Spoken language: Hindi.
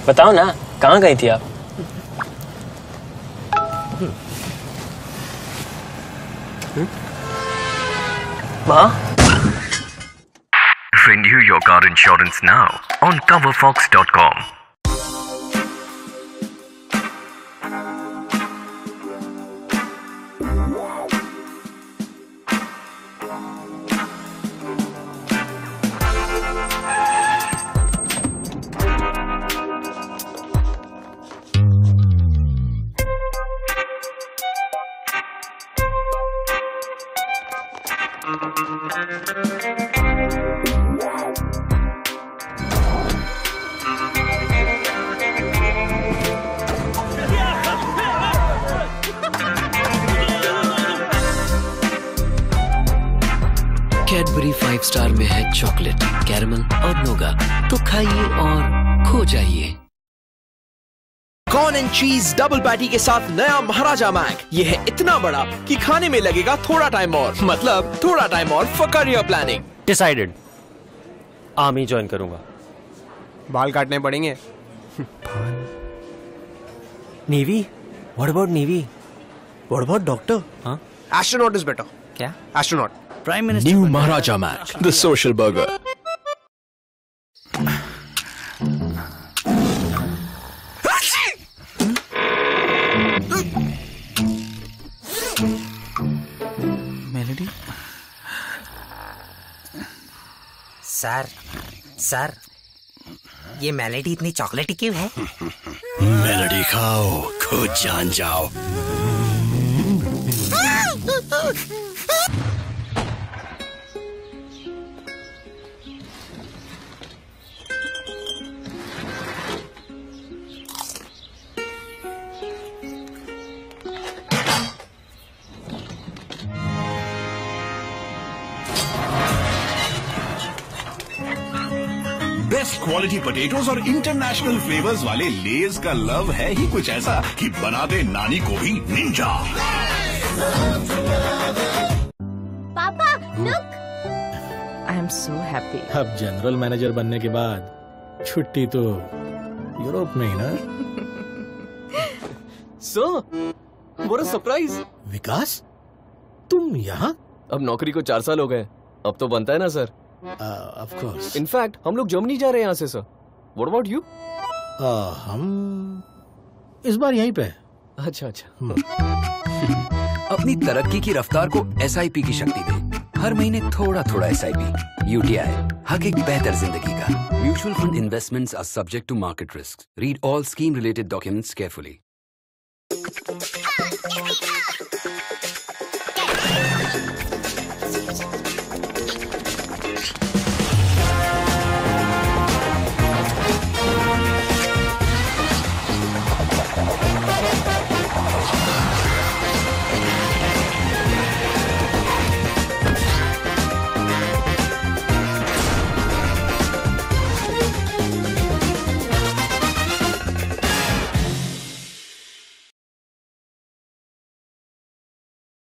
बताओ ना, कहाँ गई थी आप? वहाँ? Renew your car insurance now on coverfox.com. Cadbury 5 star में है चॉकलेट, कैरमल और नोगा, तो खाइए और खो जाइए। Corn and cheese double patty के साथ नया महाराजा मैक। ये है इतना बड़ा कि खाने में लगेगा थोड़ा टाइम और, मतलब थोड़ा टाइम और for career planning. Decided, army join करूंगा। बाल काटने पड़ेंगे। Navy? What about navy? What about doctor? हाँ, एस्ट्रोनॉट इज बेटर। क्या? Astronaut. Prime minister. New Maharaja Mac, the social burger. Melody? Sir, ये मेलोडी इतनी चॉकलेटी क्यों है? मेलोडी खाओ, खुद जान जाओ। बेस्ट क्वालिटी पोटैटोज और इंटरनेशनल फ्लेवर्स वाले लेज का लव है ही कुछ ऐसा कि बना दे नानी को भी निंजा। पापा, look! I am so happy. अब जनरल मैनेजर बनने के बाद छुट्टी तो यूरोप में ही ना। Sir, what a surprise! Vikas, तुम यहाँ? अब नौकरी को 4 साल हो गए, अब तो बनता है ना सर। Of course. इनफैक्ट हम लोग जर्मनी जा रहे हैं यहाँ से सर। What about you? हम इस बार यहीं पे। अच्छा। अपनी तरक्की की रफ्तार को SIP की शक्ति दे। हर महीने थोड़ा थोड़ा SIP। UTI, हक एक बेहतर जिंदगी का। Mutual fund investments are subject to market risk. Read all scheme related documents carefully.